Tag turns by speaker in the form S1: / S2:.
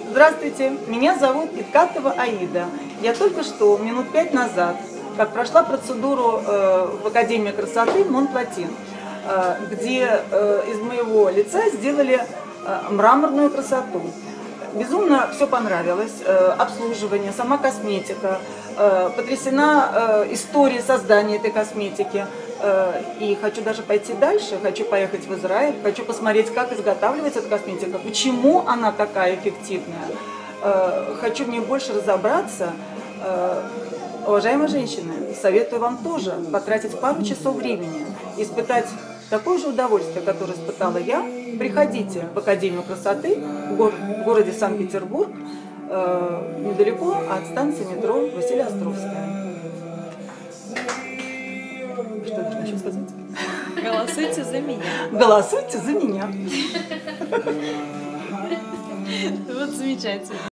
S1: Здравствуйте, меня зовут Иткатова Аида. Я только что, минут 5 назад, как прошла процедуру в Академии красоты Монплатин, где из моего лица сделали мраморную красоту. Безумно все понравилось, обслуживание, сама косметика, потрясена историей создания этой косметики. И хочу даже пойти дальше, хочу поехать в Израиль, хочу посмотреть, как изготавливается эта косметика, почему она такая эффективная. Хочу в ней больше разобраться. Уважаемые женщины, советую вам тоже потратить пару часов времени, испытать такое же удовольствие, которое испытала я. Приходите в Академию красоты в городе Санкт-Петербург, недалеко от станции метро Василия Островская. Что должна еще сказать?
S2: Голосуйте за меня.
S1: Голосуйте за меня.
S2: Вот замечательно.